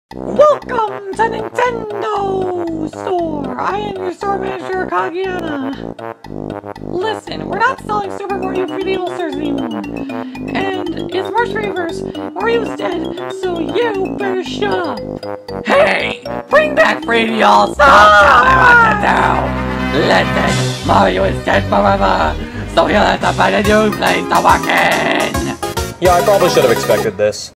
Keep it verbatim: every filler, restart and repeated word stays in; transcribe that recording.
Welcome to Nintendo Store! I am your store manager, Kagiana. Listen, we're not selling Super Mario three D All-Stars anymore. And it's March thirty-first, Mario's dead, so you better shut up. Hey! Bring back three D All-Stars! Tell me what to do! Listen, Mario is dead forever, so he'll have to find a new place to work in! Yeah, I probably should have expected this.